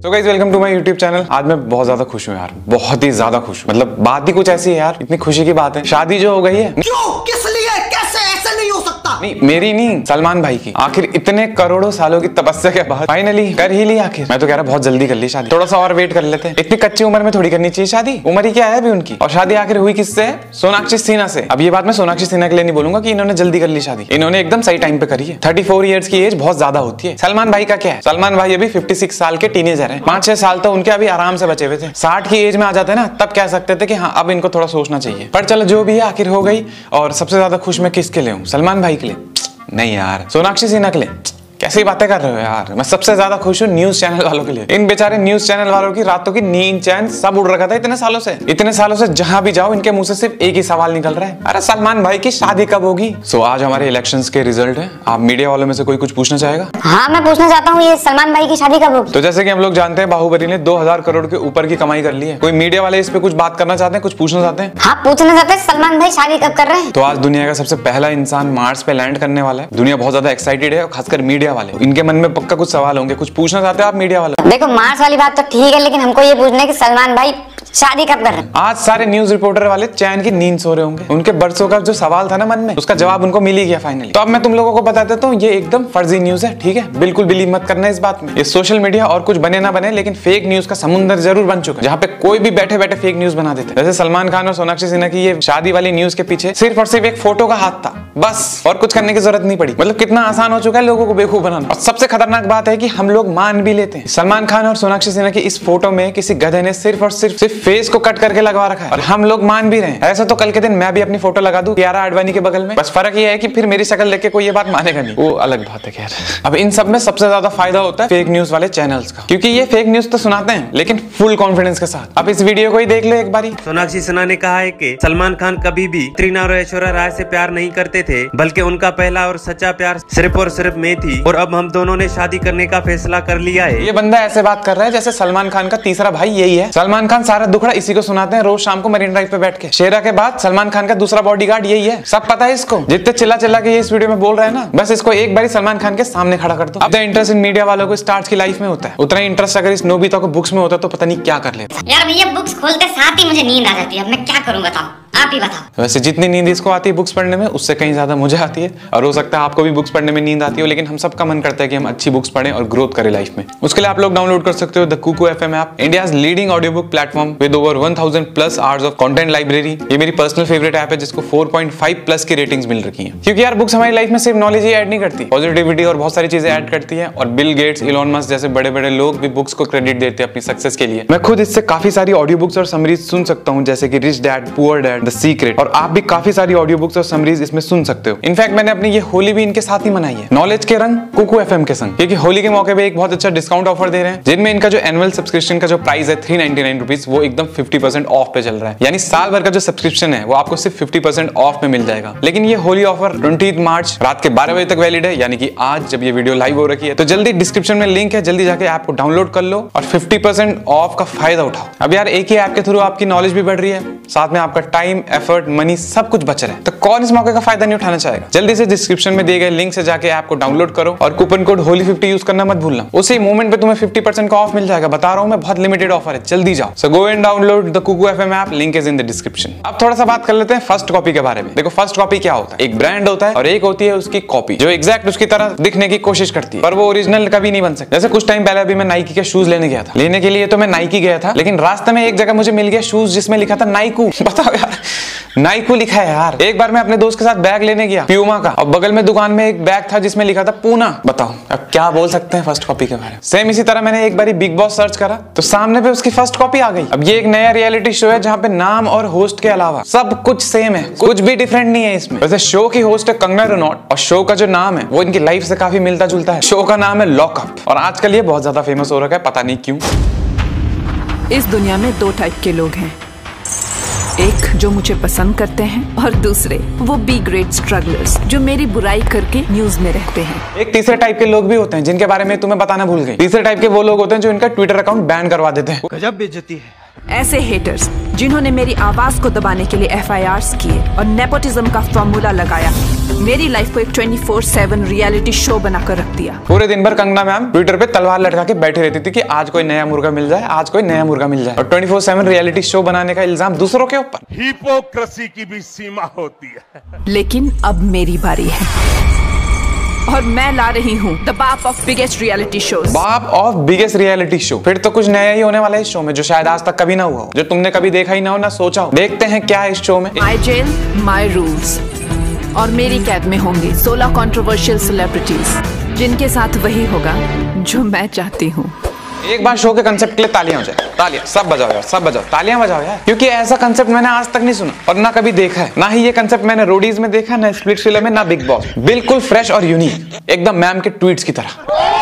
तो guys welcome to my YouTube channel. आज मैं बहुत ज्यादा खुश हूँ यार, बहुत ही ज्यादा खुश हूँ। मतलब बात ही कुछ ऐसी है यार, इतनी खुशी की बात है। शादी जो हो गई है। क्यों? किस लिए? कैसे? ऐसे नहीं हो सकता। नहीं मेरी नहीं, सलमान भाई की। आखिर इतने करोड़ों सालों की तपस्या के बाद फाइनली कर ही ली आखिर। मैं तो कह रहा बहुत जल्दी कर ली शादी, थोड़ा सा और वेट कर लेते हैं। इतनी कच्ची उम्र में थोड़ी करनी चाहिए शादी, उम्र ही क्या है अभी उनकी। और शादी आखिर हुई किससे? सोनाक्षी सिन्हा से। अब ये बात मैं सोनाक्षी सिन्हा के लिए नहीं बोलूंगा कि इन्होंने जल्दी कर ली शादी, इन्होंने एकदम सही टाइम पे करी है। 34 ईयर्स की एज बहुत ज्यादा होती है। सलमान भाई का क्या है, सलमान भाई अभी 56 साल के टीनेजर है। 5-6 साल तो उनके अभी आराम से बचे हुए थे। 60 की एज में आ जाते ना, तब कह सकते थे कि हाँ अब इनको थोड़ा सोचना चाहिए। पर चलो जो भी है आखिर हो गई। और सबसे ज्यादा खुश मैं किसके लिए हूँ? सलमान भाई के लिए नहीं यार, सोनाक्षी सिन्हा के लिए। कैसी बातें कर रहे हो यार। मैं सबसे ज्यादा खुश हूँ न्यूज चैनल वालों के लिए। इन बेचारे न्यूज चैनल वालों की रातों की नींद चैन सब उड़ रखा था इतने सालों से जहां भी जाओ इनके मुंह से सिर्फ एक ही सवाल निकल रहा है, अरे सलमान भाई की शादी कब होगी। सो आज हमारे इलेक्शंस के रिजल्ट है। आप मीडिया वालों में से कोई कुछ पूछना चाहेगा? हाँ मैं पूछना चाहता हूँ, ये सलमान भाई की शादी कब होगी? तो जैसे कि हम लोग जानते हैं बाहुबली ने 2000 करोड़ के ऊपर की कमाई कर ली है। कोई मीडिया वाले इस पे कुछ बात करना चाहते हैं, कुछ पूछना चाहते हैं? हाँ पूछना चाहते हैं, सलमान भाई शादी कब कर रहे हैं? तो आज दुनिया का सबसे पहला इंसान मार्स पे लैंड करने वाला है। दुनिया बहुत ज्यादा एक्साइटेड है, खासकर मीडिया वाले। इनके मन में पक्का कुछ सवाल होंगे, कुछ पूछना चाहते हो आप मीडिया वालों? देखो मार्स वाली बात तो ठीक है, लेकिन हमको ये पूछना है कि सलमान भाई शादी कब कर रहे हैं? आज सारे न्यूज रिपोर्टर वाले चैन की नींद सो रहे होंगे। उनके बरसों का जो सवाल था ना मन में, उसका जवाब उनको मिल ही गया फाइनली। तो अब मैं तुम लोगों को बता देता हूँ, ये एकदम फर्जी न्यूज है, ठीक है? बिल्कुल बिलीव मत करना इस बात में। ये सोशल मीडिया और कुछ बने ना बने, लेकिन फेक न्यूज का समुंदर जरूर बन चुका है, जहाँ पे कोई भी बैठे बैठे फेक न्यूज बना देते। जैसे सलमान खान और सोनाक्षी सिन्हा की ये शादी वाली न्यूज के पीछे सिर्फ और सिर्फ एक फोटो का हाथ था, बस, और कुछ करने की जरूरत नहीं पड़ी। मतलब कितना आसान हो चुका है लोगों को बेवकूफ बनाना। और सबसे खतरनाक बात है कि हम लोग मान भी लेते हैं। सलमान खान और सोनाक्षी सिन्हा की इस फोटो में किसी गधे ने सिर्फ और सिर्फ फेस को कट करके लगवा रखा है, और हम लोग मान भी रहे हैं। ऐसा तो कल के दिन मैं भी अपनी फोटो लगा दूं कियारा आडवाणी के बगल में, बस फर्क ये है कि फिर मेरी शक्ल देख के कोई ये बात मानेगा नहीं, वो अलग बात है। खैर अब इन सब में सबसे ज्यादा फायदा होता है फेक न्यूज वाले चैनल्स का, क्योंकि ये फेक न्यूज तो सुनाते हैं लेकिन फुल कॉन्फिडेंस के साथ। अब इस वीडियो को ही देख लो एक बारी। सोनाक्षी सिन्हा ने कहा है कि सलमान खान कभी भी करीना और ऐश्वर्या राय से प्यार नहीं करते थे, बल्कि उनका पहला और सच्चा प्यार सिर्फ और सिर्फ मैं थी, और अब हम दोनों ने शादी करने का फैसला कर लिया है। ये बंदा ऐसे बात कर रहा है जैसे सलमान खान का तीसरा भाई यही है। सलमान खान सारा दुखड़ा इसी को सुनाते हैं रोज शाम को मरीन ड्राइव पे बैठ के। शेरा के बाद सलमान खान का दूसरा बॉडीगार्ड यही है, सब पता है इसको। जितने चिल्ला के ये इस वीडियो में बोल रहे हैं ना, बस इसको एक बार सलमान खान के सामने खड़ा कर दो। अब इंटरेस्ट इन मीडिया वालों को स्टार्स की लाइफ में होता है, उतना इंटरेस्ट अगर इस नोबिता को बुक्स में होता तो पता नहीं क्या कर लेता। यार भैया बुक्स खोलते साथ ही मुझे नींद आ जाती है, अब मैं क्या करूँ बताओ, आप ही बताओ। वैसे जितनी नींद इसको आती है बुक्स पढ़ने में, उससे कहीं ज्यादा मुझे आती है। और हो सकता है आपको भी बुक्स पढ़ने में नींद आती हो, लेकिन हम सबका मन करता है कि हम अच्छी बुक्स पढ़ें और ग्रोथ करें लाइफ में। उसके लिए आप लोग डाउनलोड कर सकते हो the Kuku FM app, India's leading audio book platform with over 1000+ hours of content library. ये मेरी पर्सनल फेवरेट ऐप है जिसको 4.5+ की रेटिंग्स मिल रखी हैं। क्योंकि यार बुक्स हमारी लाइफ में सिर्फ नॉलेज ही ऐड नहीं करती, पॉजिटिविटी और बहुत सारी चीजें ऐड करती है। और बिल गेट्स, इलॉन मस्क जैसे बड़े बड़े लोग भी बुक्स को क्रेडिट देते हैं अपनी सक्सेस के लिए। मैं खुद इससे काफी सारी ऑडियो बुक्स और समरीज सुन सकता हूँ, जैसे कि rich dad poor dad, the secret, और आप भी काफी सारी ऑडियो बुक्स और समरीज इसमें सुन सकते हो। इनफैक्ट मैंने अपनी ये होली भी इनके साथ ही मनाई है, नॉलेज के रंग कुकू FM के संग, क्योंकि होली के मौके पे एक बहुत अच्छा डिस्काउंट ऑफर दे रहे हैं, जिनमें इनका जो एनुअल सब्सक्रिप्शन का जो प्राइस है 399 रुपीज, वो एकदम 50% ऑफ पे चल रहा है। यानी साल भर का जो सब्सक्रिप्शन है वो आपको सिर्फ 50% ऑफ में मिल जाएगा। लेकिन ये होली ऑफर 20 मार्च रात के 12 बजे तक वैलिड है, यानी कि आज जब ये वीडियो लाइव हो रखी है। तो जल्दी डिस्क्रिप्शन में लिंक है, जल्दी जाके ऐप को डाउनलोड कर लो और 50% ऑफ का फायदा उठाओ। अब यार एक ही ऐप के थ्रू आपकी नॉलेज भी बढ़ रही है, साथ में आपका टाइम, एफर्ट, मनी सब कुछ बच रहा है। तो कौन इस मौके का फायदा नहीं उठाना चाहेगा? जल्दी से डिस्क्रिप्शन में दिए गए लिंक से जाके ऐप को डाउनलोड करो और कूपन कोड होली50 यूज करना मत भूलना। उसी मोमेंट पे तुम्हें 50% का ऑफ मिल जाएगा। बता रहा हूं मैं, बहुत लिमिटेड ऑफर है, जल्दी जाओ। So go and download the Kuku FM app, link is in the description. अब थोड़ा सा बात कर लेते हैं फर्स्ट कॉपी के बारे में। देखो फर्स्ट कॉपी क्या होता है, एक ब्रांड होता है और एक होती है उसकी कॉपी, जो एग्जैक्ट उसकी तरह दिखने की कोशिश करती है, पर वो ओरिजिनल कभी नहीं बन सकती। जैसे कुछ टाइम पहले अभी मैं नाइकी के शूज लेने गया था। लेने के लिए तो मैं नाइकी गया था, लेकिन रास्ते में एक जगह मुझे मिल गया शूज जिसमें लिखा था नाइकू। बताओ यार, नाइकू लिखा है यार। एक बार मैं अपने दोस्त के साथ बैग लेने गया प्यूमा का, और बगल में दुकान में एक बैग था जिसमें लिखा था पूना। बताओ अब क्या बोल सकते हैं फर्स्ट कॉपी के बारे में। सेम इसी तरह मैंने एक बार बिग बॉस सर्च करा तो सामने पे उसकी फर्स्ट कॉपी आ गई। अब ये एक नया रियलिटी शो है जहाँ पे नाम और होस्ट के अलावा सब कुछ सेम है, कुछ भी डिफरेंट नहीं है इसमें। वैसे शो की होस्ट है कंगना रनौत, और शो का जो नाम है वो इनकी लाइफ से काफी मिलता जुलता है। शो का नाम है लॉकअप, और आजकल ये बहुत ज्यादा फेमस हो रखा है, पता नहीं क्यों। इस दुनिया में 2 टाइप के लोग हैं, एक जो मुझे पसंद करते हैं और दूसरे वो बी ग्रेड स्ट्रगलर्स जो मेरी बुराई करके न्यूज में रहते हैं। एक तीसरे टाइप के लोग भी होते हैं जिनके बारे में तुम्हें बताना भूल गई। तीसरे टाइप के वो लोग होते हैं जो इनका ट्विटर अकाउंट बैन करवा देते हैं। गजब बेइज्जती है। ऐसे हेटर्स जिन्होंने मेरी आवाज को दबाने के लिए FIRs किए और नेपोटिज्म का फॉर्मूला लगाया, मेरी लाइफ को एक 24/7 रियलिटी शो बनाकर रख दिया। पूरे दिन भर कंगना मैम ट्विटर पे तलवार लटका के बैठी रहती थी कि आज कोई नया मुर्गा मिल जाए, आज कोई नया मुर्गा मिल जाए, और 24/7 रियलिटी शो बनाने का इल्जाम दूसरों के ऊपर। हिपोक्रेसी की भी सीमा होती है। लेकिन अब मेरी बारी है और मैं ला रही हूँ द बाप ऑफ बिगेस्ट रियलिटी शो। बाप ऑफ बिगेस्ट रियलिटी शो, फिर तो कुछ नया ही होने वाला है इस शो में, जो शायद आज तक कभी ना हुआ हो, जो तुमने कभी देखा ही ना हो, ना सोचा हो। देखते हैं क्या है इस शो में। माई जेल माई रूल्स, और मेरी कैद में होंगी 16 कंट्रोवर्शियल सेलिब्रिटीज, जिनके साथ वही होगा जो मैं चाहती हूँ। एक बार शो के कंसेप्ट के लिए तालियां हो जाए, तालियां, सब बजाओ यार, सब बजाओ, तालियां बजाओ यार, क्योंकि ऐसा कंसेप्ट मैंने आज तक नहीं सुना और ना कभी देखा है। ना ही ये कंसेप्ट मैंने रोडीज में देखा, ना स्प्लिट्सविला में, ना बिग बॉस। बिल्कुल फ्रेश और यूनिक, एकदम मैम के ट्वीट्स की तरह।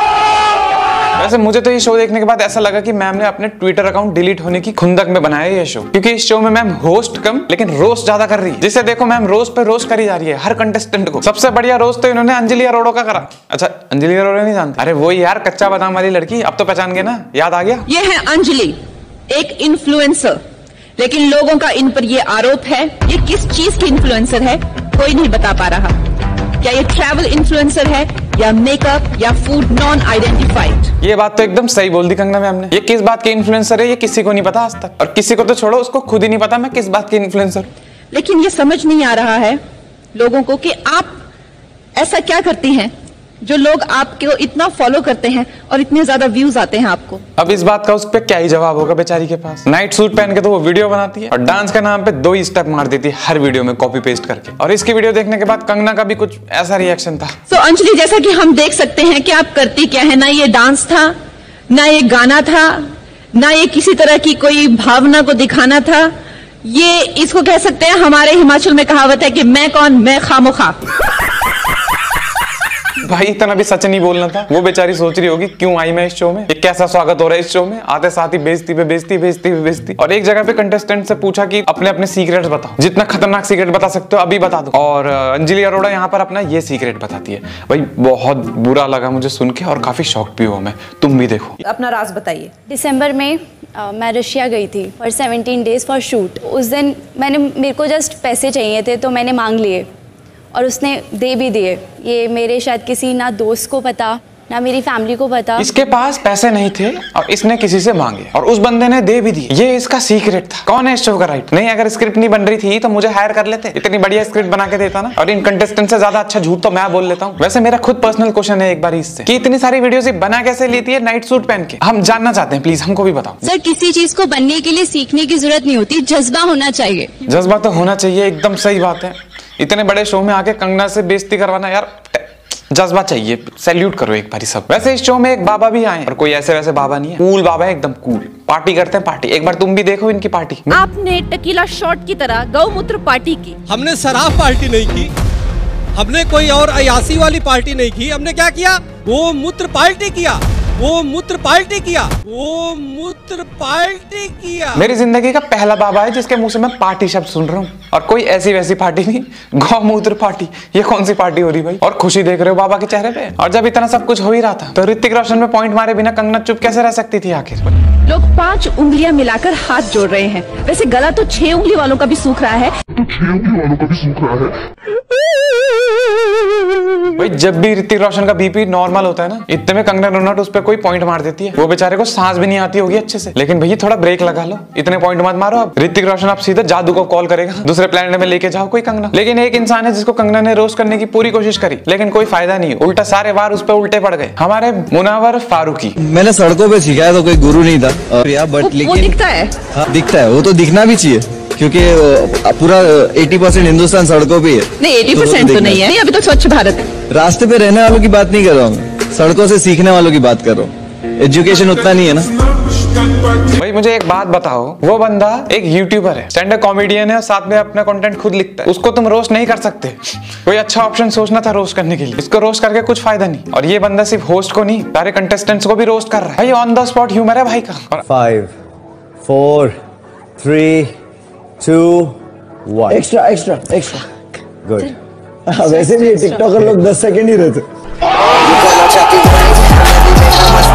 वैसे मुझे तो ये शो देखने के बाद ऐसा लगा कि मैम ने अपने ट्विटर अकाउंट डिलीट होने की खुंदक में बनाया ये शो, क्योंकि इस शो में मैम होस्ट कम लेकिन रोस्ट ज्यादा कर रही है। जिसे देखो मैम रोस्ट पे रोस्ट करी जा रही है हर कंटेस्टेंट को। सबसे बढ़िया रोस्ट तो इन्होंने अंजलि अरोड़ा का करा। अच्छा, अंजलि अरोड़ा नहीं जानते? अरे वही यार, कच्चा बादाम वाली लड़की, अब तो पहचान गए ना, याद आ गया। ये है अंजलि, एक इन्फ्लुएंसर, लेकिन लोगों का इन पर ये आरोप है, ये किस चीज की इन्फ्लुएंसर है कोई नहीं बता पा रहा। क्या ये ट्रैवल इन्फ्लुएंसर है या मेकअप या फूड नॉन आइडेंटिफाइड? ये बात तो एकदम सही बोल दी कंगना मैम ने। ये किस बात की इन्फ्लुएंसर है ये किसी को नहीं पता आज तक, और किसी को तो छोड़ो, उसको खुद ही नहीं पता मैं किस बात की इन्फ्लुएंसर। लेकिन ये समझ नहीं आ रहा है लोगों को कि आप ऐसा क्या करती हैं जो लोग आपको इतना फॉलो करते हैं और इतने ज्यादा व्यूज आते हैं आपको। अब इस बात का उस पे क्या ही जवाब होगा बेचारी के पास। नाइट सूट पहन के तो वो वीडियो बनाती है और डांस के नाम पे 2 ही स्टेप मार देती है हर वीडियो में कॉपी पेस्ट करके। और इसकी वीडियो देखने के बाद कंगना का भी कुछ ऐसा रिएक्शन था। तो अंजलि, जैसा कि हम देख सकते हैं कि आप करती क्या है, ना ये डांस था, ना ये गाना था, ना ये किसी तरह की कोई भावना को दिखाना था। ये इसको कह सकते हैं, हमारे हिमाचल में कहावत है कि मैं कौन, मैं खामोखा। भाई इतना भी सच नहीं बोलना था। वो बेचारी सोच रही होगी क्यों आई मैं इस शो में, ये कैसा स्वागत हो रहा है इस शो में। आते साथ ही बेइज्जती पे बेइज्जती, बेइज्जती पे बेइज्जती। और एक जगह पे कंटेस्टेंट से पूछा कि अपने अपने सीक्रेट्स बताओ, जितना खतरनाक सीक्रेट बता सकते हो अभी बता दो। और अंजलि अरोड़ा यहाँ पर अपना ये सीक्रेट बताती है। भाई बहुत बुरा लगा मुझे सुन के और काफी शॉक्ड भी हुआ मैं। तुम भी देखो। अपना राज बताइए। दिसंबर में मैं रशिया गई थी फॉर 17 डेज फॉर शूट। उस दिन मेरे को जस्ट पैसे चाहिए थे तो मैंने मांग लिए और उसने दे भी दिए। ये मेरे शायद किसी ना दोस्त को पता ना मेरी फैमिली को पता। इसके पास पैसे नहीं थे और इसने किसी से मांगे और उस बंदे ने दे भी दिए। ये इसका सीक्रेट था। कौन है इस शो का राइट? नहीं, अगर स्क्रिप्ट नहीं बन रही थी तो मुझे हायर कर लेते, इतनी बढ़िया स्क्रिप्ट बना के देता ना। और इन कंटेस्टेंट से ज्यादा अच्छा झूठ तो मैं बोल लेता हूँ। वैसे मेरा खुद पर्सनल क्वेश्चन है एक बार इससे कि इतनी सारी वीडियोस बना कैसे लेती है नाइट सूट पहन के? हम जानना चाहते हैं, प्लीज हमको भी बताओ। सर, किसी चीज को बनने के लिए सीखने की जरूरत नहीं होती, जज्बा होना चाहिए। जज्बा तो होना चाहिए, एकदम सही बात है। इतने बड़े शो में आके कंगना से बेइज्जती करवाना, यार जज्बा चाहिए। सैल्यूट करो एक बारी सब। वैसे इस शो में एक बाबा भी आए और कोई ऐसे वैसे बाबा नहीं है, कूल बाबा है, एकदम कूल। पार्टी करते हैं पार्टी। एक बार तुम भी देखो इनकी पार्टी। आपने टकीला शॉट की तरह गौमूत्र पार्टी की। हमने शराब पार्टी नहीं की, हमने कोई और अयासी वाली पार्टी नहीं की। हमने क्या किया? वो मूत्र पार्टी किया, वो मूत्र पार्टी किया, वो मूत्र पार्टी किया। मेरी जिंदगी का पहला बाबा है जिसके मुंह से मैं पार्टी शब्द सुन रहा हूँ, और कोई ऐसी वैसी पार्टी नहीं, गौमूत्र पार्टी। ये कौन सी पार्टी हो रही भाई? और खुशी देख रहे हो बाबा के चेहरे पे। और जब इतना सब कुछ हो ही रहा था तो ऋतिक रोशन में पॉइंट मारे बिना कंगना चुप कैसे रह सकती थी आखिर? लोग 5 उंगलियां मिलाकर हाथ जोड़ रहे हैं। वैसे गला तो 6 उंगली वालों का भी सूख रहा है। भाई जब भी ऋतिक रोशन का बीपी नॉर्मल होता है ना, इतने में कंगना रनौत उस पर कोई पॉइंट मार देती है। वो बेचारे को सांस भी नहीं आती होगी अच्छे से। लेकिन भैया थोड़ा ब्रेक लगा लो, इतने पॉइंट मत मारो। अब ऋतिक रोशन आप सीधा जादू को कॉल करेगा, दूसरे प्लेनेट में लेके जाओ कोई कंगना। लेकिन एक इंसान है जिसको कंगना ने रोस्ट करने की पूरी कोशिश करी, लेकिन कोई फायदा नहीं, उल्टा सारे वार उस पर उल्टे पड़ गए। हमारे मुनावर फारूकी। मैंने सड़कों पे सीखा है तो कोई गुरु नहीं था, बट लेकिन वो दिखता है। हाँ, दिखता है, वो तो दिखना भी चाहिए क्योंकि पूरा 80% हिंदुस्तान सड़कों पे है। नहीं, 80% तो नहीं है, अभी तो स्वच्छ भारत है। रास्ते पे रहने वालों की बात नहीं कर रहा हूँ, सड़कों से सीखने वालों की बात कर रहा हूँ। एजुकेशन उतना नहीं है ना। भाई मुझे एक बात बताओ, वो बंदा एक यूट्यूबर है, स्टैंड अप कॉमेडियन है और साथ में अपना कंटेंट खुद लिखता है, उसको तुम रोस्ट नहीं कर सकते? कोई अच्छा ऑप्शन सोचना था रोस्ट करने के लिए। इसको रोस्ट करके कुछ फायदा नहीं। और ये बंदा सिर्फ होस्ट को नहीं, सारे कंटेस्टेंट्स को भी रोस्ट कर रहा है। भाई ऑन द स्पॉट ह्यूमर है भाई का। 5 4 3 2 1 एक्स्ट्रा गुड। वैसे भी टिकटॉकर लोग 10 सेकंड ही रहते।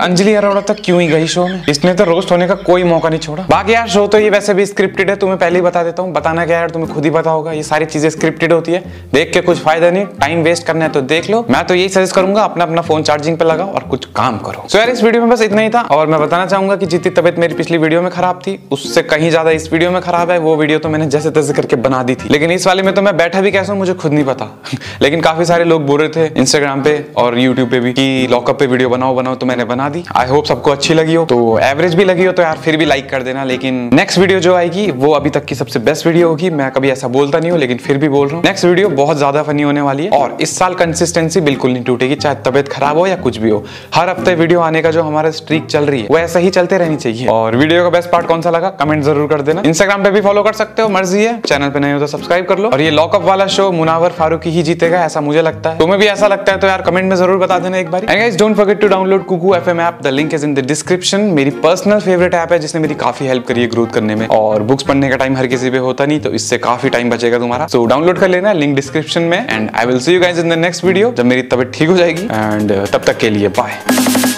अंजलि अरोड़ा तक क्यों ही गई शो में? इसने तो रोस्ट होने का कोई मौका नहीं छोड़ा। बाकी यार शो तो ये वैसे भी स्क्रिप्टेड है, तुम्हें पहले ही बता देता हूँ। बताना क्या यार, तुम्हें खुद ही पता होगा, ये सारी चीजें स्क्रिप्टेड होती है। देख के कुछ फायदा नहीं, टाइम वेस्ट करना है तो देख लो। मैं तो यही सजेस्ट करूंगा, अपना अपना फोन चार्जिंग पे लगाओ और कुछ काम करो। सो यार इस वीडियो में बस इतना ही था, और मैं बताना चाहूंगा कि जितनी तबियत मेरी पिछली वीडियो में खराब थी उससे कहीं ज्यादा इस वीडियो में खराब है। वो वीडियो तो मैंने जैसे तैसे करके बना दी थी, लेकिन इस वाले में तो मैं बैठा भी कैसा हूं मुझे खुद नहीं पता। लेकिन काफी सारे लोग बोल रहे थे इंस्टाग्राम पे और यूट्यूब पे भी कि लॉकअप पे वीडियो बनाओ, तो मैंने बना दी। आई होप सबको अच्छी लगी हो, तो एवरेज भी लगी हो तो यार फिर भी लाइक कर देना। लेकिन नेक्स्ट वीडियो जो आएगी वो अभी तक की सबसे बेस्ट वीडियो होगी। मैं कभी ऐसा बोलता नहीं हूँ, लेकिन फिर भी बोल रहा हूँ, नेक्स्ट वीडियो बहुत ज्यादा फनी होने वाली है। और इस साल कंसिस्टेंसी बिल्कुल नहीं टूटेगी, चाहे तबियत खराब हो या कुछ भी हो। हर हफ्ते वीडियो आने का जो हमारा स्ट्रीक चल रही है वो ऐसा ही चलते रहनी चाहिए। और वीडियो का बेस्ट पार्ट कौन सा लगा कमेंट जरूर कर देना। इंस्टाग्राम पे भी फॉलो कर सकते हो, मर्जी है। चैनल पे नहीं हो तो सब्सक्राइब कर लो। और ये लॉकअप वाला शो मुनावर फारूकी ही जीतेगा ऐसा मुझे लगता है। तुम्हें भी ऐसा लगता है तो यार कमेंट में जरूर बता देना एक बार। And guys don't forget to download Kuku FM app, the link is in the description. मेरी पर्सनल फेवरेट ऐप है जिसने मेरी काफी हेल्प करी है ग्रोथ करने में। और बुक्स पढ़ने का टाइम हर किसी पे होता नहीं, तो इससे काफी टाइम बचेगा तुम्हारा। सो डाउनलोड कर लेना, लिंक डिस्क्रिप्शन में। And I will see you guys in the next video जब मेरी तबीयत ठीक हो जाएगी। एंड तब तक के लिए बाय।